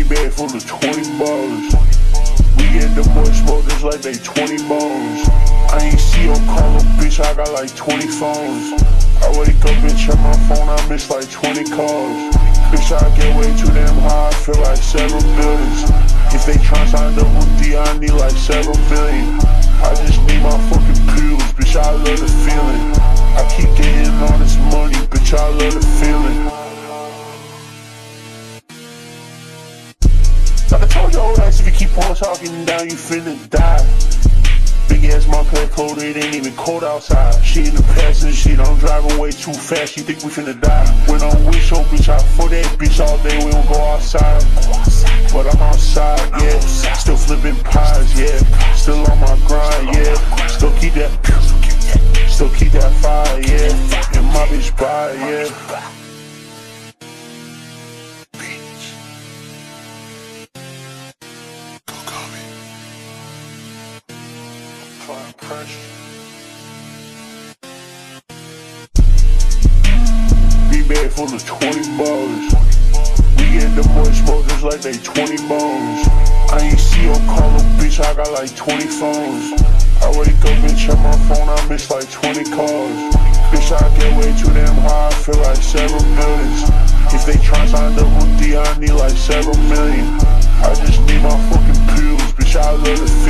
bag full of 20 ballers. We get the boy smoke just like they 20 bones. I ain't see your call up, bitch, I got like 20 phones. I wake up and check my phone, I miss like 20 calls. Bitch, I get way too damn high, I feel like several billions. If they try to sign double D, I need like several billion. I just need my fucking pills, bitch, I love the feeling. I keep getting all this money, bitch, I love the feeling. Like I told your old ass, if you keep on talking down, you finna die. Big ass mom play cold, it ain't even cold outside. She in the passenger shit, I'm driving way too fast, she think we finna die. When I'm with your bitch, I for that bitch all day, we don't go outside. But I'm outside, yeah, still flipping pies, yeah. Still on my grind, yeah. Still keep that fire, yeah. And my bitch by, yeah. Pressure. Big bag full of 20 ballers. We get the boy smoke just like they 20 bones. I ain't see your call up, bitch, I got like 20 phones. I wake up and check my phone, I miss like 20 calls. Bitch, I get way too damn high, I feel like several billions. If they try to sign double D, I need like several million. I just need my fucking pills, bitch, I love the